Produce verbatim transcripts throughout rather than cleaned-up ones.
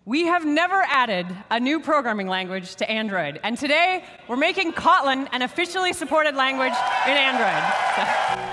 We have never added a new programming language to Android, and today we're making Kotlin an officially supported language in Android. So.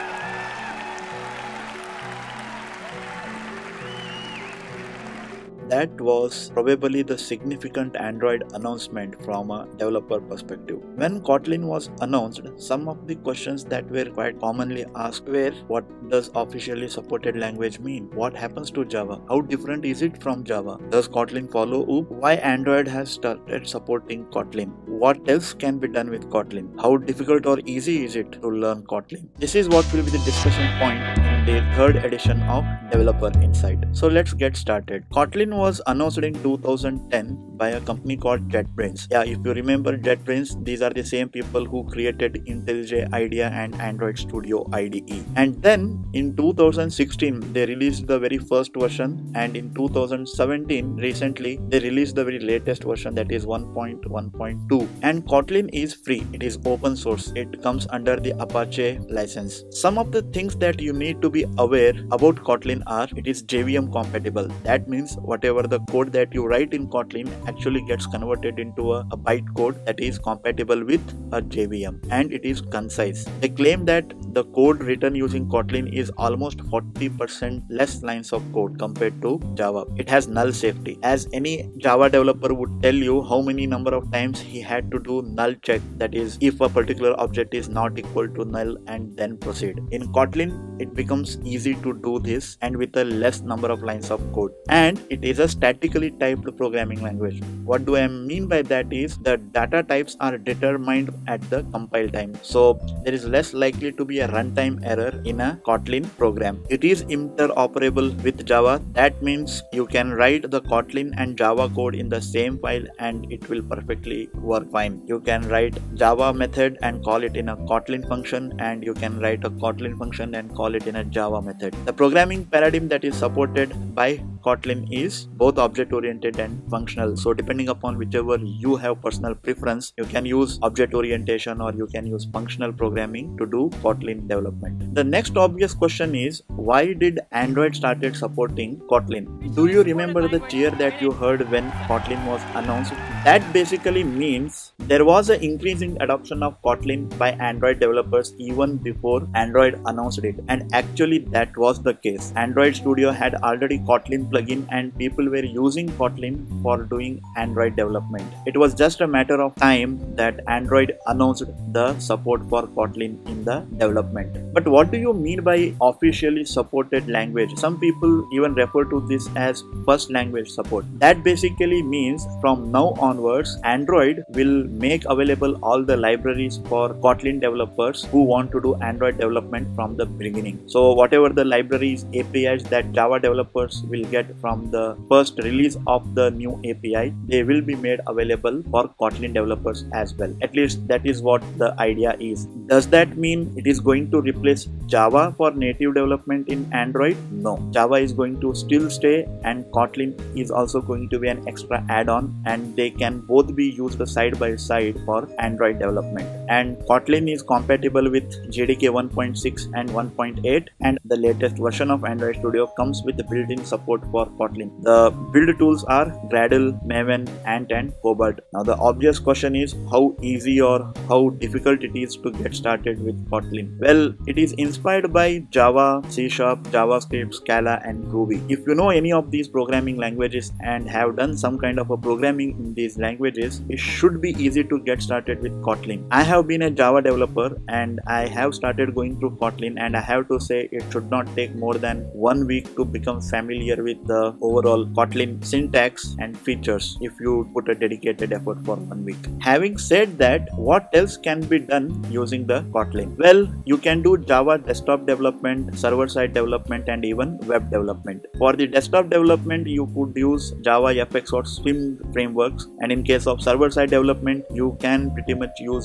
That was probably the significant Android announcement from a developer perspective. When Kotlin was announced, some of the questions that were quite commonly asked were, what does officially supported language mean? What happens to Java? How different is it from Java? Does Kotlin follow up? Why Android has started supporting Kotlin? What else can be done with Kotlin? How difficult or easy is it to learn Kotlin? This is what will be the discussion point in the third edition of Developer Insight. So let's get started. Kotlin was announced in two thousand ten by a company called JetBrains. Yeah, if you remember JetBrains, these are the same people who created IntelliJ IDEA and Android Studio I D E. And then in two thousand sixteen, they released the very first version, and in two thousand seventeen, recently, they released the very latest version, that is one point one point two. And Kotlin is free. It is open source. It comes under the Apache license. Some of the things that you need to be aware about Kotlin are, it is J V M compatible. That means whatever the code that you write in Kotlin actually gets converted into a, a bytecode that is compatible with a J V M, and it is concise. They claim that the code written using Kotlin is almost forty percent less lines of code compared to Java. It has null safety. As any Java developer would tell you how many number of times he had to do null check, that is if a particular object is not equal to null and then proceed. In Kotlin, it becomes easy to do this and with a less number of lines of code. And it is a statically typed programming language. What do I mean by that is the data types are determined at the compile time. So there is less likely to be a runtime error in a Kotlin program. It is interoperable with Java. That means you can write the Kotlin and Java code in the same file and it will perfectly work fine. You can write Java method and call it in a Kotlin function, and you can write a Kotlin function and call it in a Java method. The programming paradigm that is supported by Kotlin is both object-oriented and functional. So depending upon whichever you have personal preference, you can use object orientation or you can use functional programming to do Kotlin development. The next obvious question is, why did Android started supporting Kotlin? Do you remember the cheer that you heard when Kotlin was announced? That basically means there was an increasing adoption of Kotlin by Android developers even before Android announced it. And actually that was the case. Android Studio had already Kotlin plugin and people were using Kotlin for doing Android development. It was just a matter of time that Android announced the support for Kotlin in the development. But what do you mean by officially supported language? Some people even refer to this as first language support. That basically means from now onwards, Android will make available all the libraries for Kotlin developers who want to do Android development from the beginning. So whatever the libraries, A P Is that Java developers will get from the first release of the new A P I, they will be made available for Kotlin developers as well. At least that is what the idea is. Does that mean it is going to replace Java for native development in Android? No. Java is going to still stay and Kotlin is also going to be an extra add-on, and they can both be used side by side for Android development. And Kotlin is compatible with J D K one point six and one point eight, and the latest version of Android Studio comes with the built-in support for Kotlin. The build tools are Gradle, Maven, Ant, and Cobalt. Now the obvious question is how easy or how difficult it is to get started with Kotlin. Well, it is inspired by Java, C Sharp, JavaScript, Scala, and Groovy. If you know any of these programming languages and have done some kind of a programming in these languages, it should be easy to get started with Kotlin. I have been a Java developer and I have started going through Kotlin, and I have to say it should not take more than one week to become familiar with the overall Kotlin syntax and features if you put a dedicated effort for one week. Having said that, what else can be done using the Kotlin? Well, you can do Java desktop development, server-side development, and even web development. For the desktop development, you could use Java F X or Swim frameworks, and in case of server-side development, you can pretty much use whatever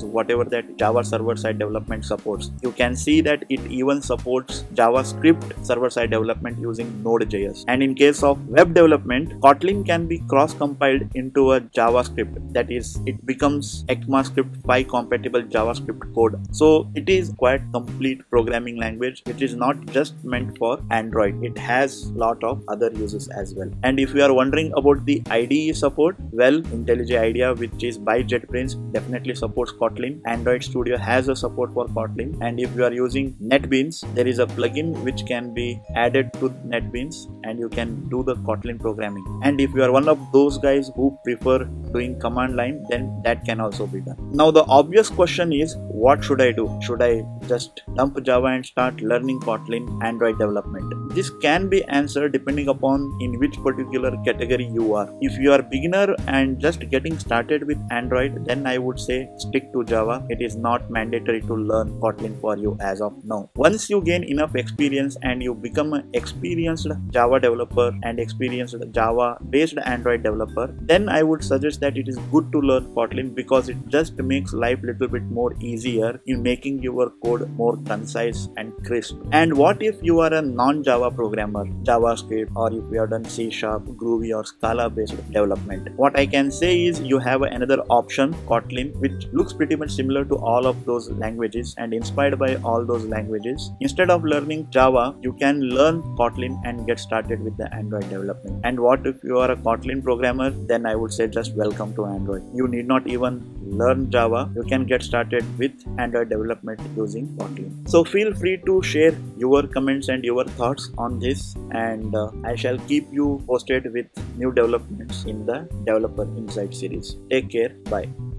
whatever that Java server-side development supports. You can see that it even supports JavaScript server-side development using Node.js. And in case of web development, Kotlin can be cross-compiled into a JavaScript. That is, it becomes ECMAScript five compatible JavaScript code. So it is quite complete programming language which is not just meant for Android. It has lot of other uses as well. And if you are wondering about the I D E support, well, IntelliJ IDEA, which is by JetBrains, definitely supports Kotlin. Android Studio has a support for Kotlin. And if you are using NetBeans, there is a plugin which can be added to NetBeans and you can do the Kotlin programming. And if you are one of those guys who prefer doing command line, then that can also be done. Now the obvious question is, what should I do? Should I just dump Java and start learning Kotlin Android development? This can be answered depending upon in which particular category you are. If you are beginner and just getting started with Android, then I would say stick to Java. It is not mandatory to learn Kotlin for you as of now. Once you gain enough experience and you become an experienced Java developer and experienced Java based Android developer, then I would suggest that it is good to learn Kotlin because it just makes life a little bit more easier in making your code more concise and crisp. And what if you are a non-Java programmer, JavaScript, or if you have done C Sharp, Groovy or Scala based development? What I can say is you have another option, Kotlin, which looks pretty much similar to all of those languages and inspired by all those languages. Instead of learning Java, you can learn Kotlin and get started with the Android development. And what if you are a Kotlin programmer? Then I would say just welcome to Android. You need not even learn Java. You can get started with Android development using Kotlin. So feel free to share your comments and your thoughts on this, and uh, I shall keep you posted with new developments in the Developer Insight series. Take care. Bye.